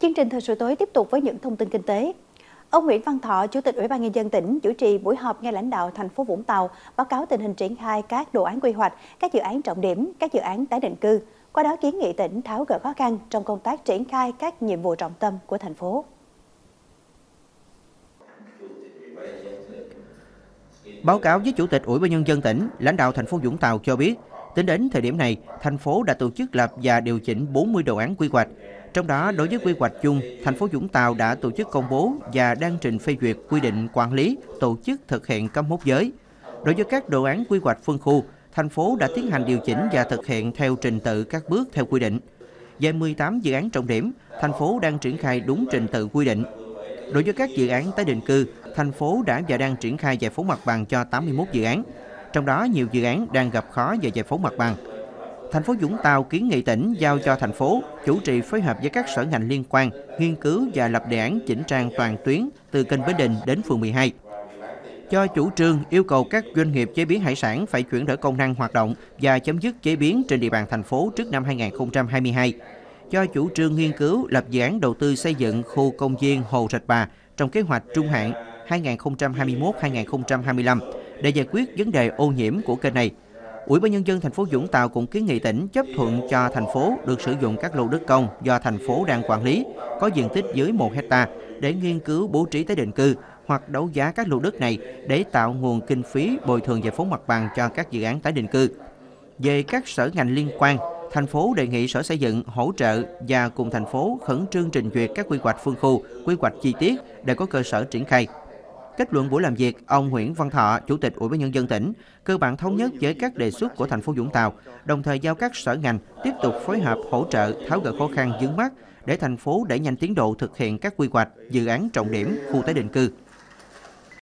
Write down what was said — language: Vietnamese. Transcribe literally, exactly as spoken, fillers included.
Chương trình thời sự tối tiếp tục với những thông tin kinh tế. Ông Nguyễn Văn Thọ, Chủ tịch Ủy ban Nhân dân tỉnh chủ trì buổi họp nghe lãnh đạo thành phố Vũng Tàu báo cáo tình hình triển khai các đồ án quy hoạch, các dự án trọng điểm, các dự án tái định cư. Qua đó kiến nghị tỉnh tháo gỡ khó khăn trong công tác triển khai các nhiệm vụ trọng tâm của thành phố. Báo cáo với Chủ tịch Ủy ban Nhân dân tỉnh, lãnh đạo thành phố Vũng Tàu cho biết, tính đến thời điểm này, thành phố đã tổ chức lập và điều chỉnh bốn mươi đồ án quy hoạch. Trong đó, đối với quy hoạch chung, thành phố Vũng Tàu đã tổ chức công bố và đang trình phê duyệt quy định quản lý, tổ chức thực hiện cắm mốc giới. Đối với các đồ án quy hoạch phân khu, thành phố đã tiến hành điều chỉnh và thực hiện theo trình tự các bước theo quy định. Về mười tám dự án trọng điểm, thành phố đang triển khai đúng trình tự quy định. Đối với các dự án tái định cư, thành phố đã và đang triển khai giải phóng mặt bằng cho tám mươi mốt dự án. Trong đó, nhiều dự án đang gặp khó về giải phóng mặt bằng. Thành phố Vũng Tàu kiến nghị tỉnh giao cho thành phố chủ trì phối hợp với các sở ngành liên quan, nghiên cứu và lập đề án chỉnh trang toàn tuyến từ kênh Bến Đình đến phường mười hai. Cho chủ trương yêu cầu các doanh nghiệp chế biến hải sản phải chuyển đổi công năng hoạt động và chấm dứt chế biến trên địa bàn thành phố trước năm hai nghìn không trăm hai mươi hai. Cho chủ trương nghiên cứu lập dự án đầu tư xây dựng khu công viên Hồ Rạch Bà trong kế hoạch trung hạn hai nghìn không trăm hai mươi mốt đến hai nghìn không trăm hai mươi lăm để giải quyết vấn đề ô nhiễm của kênh này. Ủy ban Nhân dân thành phố Vũng Tàu cũng kiến nghị tỉnh chấp thuận cho thành phố được sử dụng các lô đất công do thành phố đang quản lý, có diện tích dưới một héc-ta để nghiên cứu bố trí tái định cư hoặc đấu giá các lô đất này để tạo nguồn kinh phí bồi thường giải phóng mặt bằng cho các dự án tái định cư. Về các sở ngành liên quan, thành phố đề nghị Sở Xây dựng hỗ trợ và cùng thành phố khẩn trương trình duyệt các quy hoạch phân khu, quy hoạch chi tiết để có cơ sở triển khai. Kết luận buổi làm việc, ông Nguyễn Văn Thọ, Chủ tịch Ủy ban Nhân dân tỉnh, cơ bản thống nhất với các đề xuất của thành phố Vũng Tàu, đồng thời giao các sở ngành tiếp tục phối hợp hỗ trợ tháo gỡ khó khăn vướng mắc để thành phố đẩy nhanh tiến độ thực hiện các quy hoạch, dự án trọng điểm khu tái định cư.